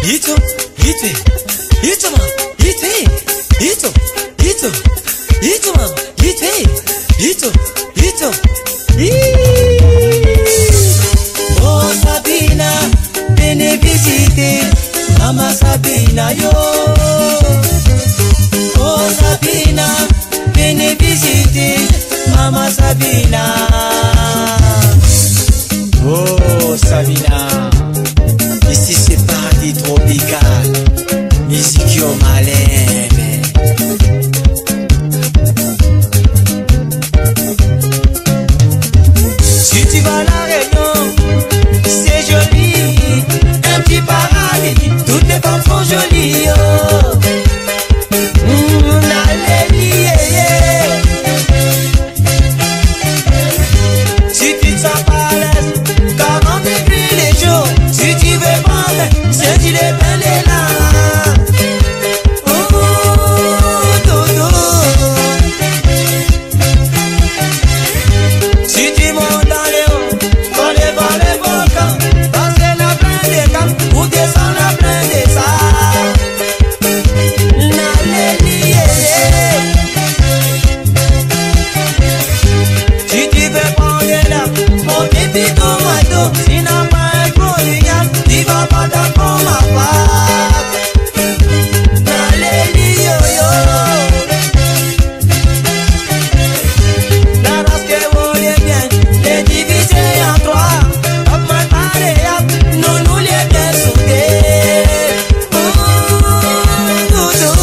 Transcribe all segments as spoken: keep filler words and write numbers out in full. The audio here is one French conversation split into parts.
Ito, ite, ito ma, ite, ito, ito, ito ma, ite, ito, ito, oh Sabina, vieni visiter, Mama Sabina yo. Oh Sabina, vieni visiter, Mama Sabina. Oh Sabina. Ici c'est paradis tropical, musique au malin. Si tu vas à la Réunion, c'est joli, un petit paradis, toutes les femmes sont jolies. Oh. Mmh, allez, yeah. Si tu te sens pas à l'aise, comment t'écris les jours? Si tu veux prendre, c'est tu les peines les là. Oh, dodo. Si tu montes dans les hauts, dans les vents, les volcans, parce qu'il y a plein de camps, pour descendre à plein de ça. N'allez, si tu veux prendre là, mon pipi tomato, sinon pas un polygram, tu vas pas t'en ma part. N'allez, yo yo. La race que vous les bien, les diviser en trois, comme un pareil, nous nous les bien soudés. Oh, dodo.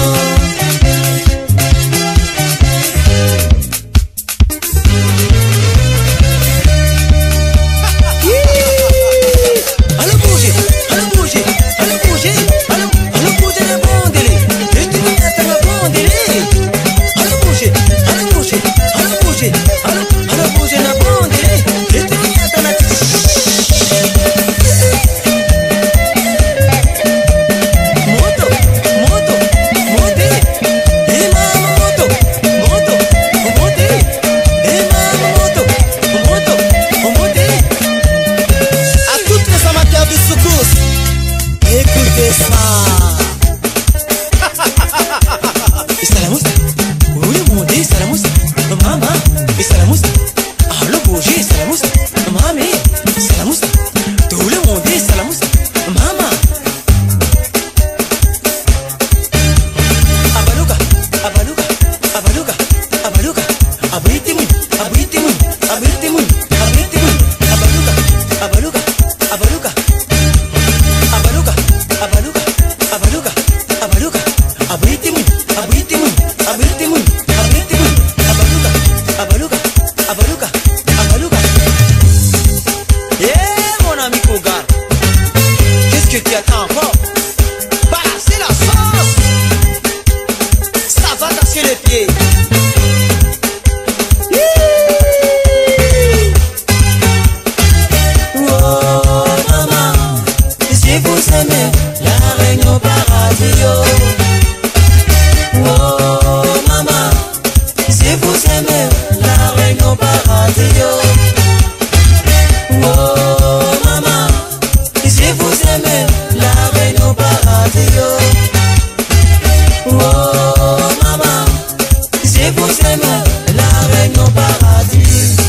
Allons bouger, allons bouger, allons bouger, allons, allons bouger le bon délai. Et tu me mets le bon délai. Allons bouger, allons bouger, allons bouger, allons, allons bouger le bon délai. Et tu me mets la moto, moto, montez. Et maman moto, moto, montez. Et maman moto, moto, montez. À toutes les amateurs de secours, écoutez ça. Salamous, oui mon Dieu, Salamous, maman, et Salamous, allô bouger, Salamous, mamie, Salamous, tout le monde dit Salamous, maman. Abaluka, abaluka, abaluka, abaluka, abritimun, abritimun, abritimun, abritimun, abaluka, abaluka, abaluka. Abaluka, abaluka, abaluka, abaluka, abritimun, abritimun, abritimun, abritimun, abaluka, abaluka, abaluka, abaluka. Yeah, mon ami Cougar, qu'est-ce que tu attends encore? Bah, c'est la sauce. Ça va casser les pieds. Oh, maman, si vous aimez la Réunion paradis, oh, maman, si vous aimez la Réunion paradis, oh, maman, si vous aimez la Réunion paradis, oh, maman, si vous aimez la Réunion paradis.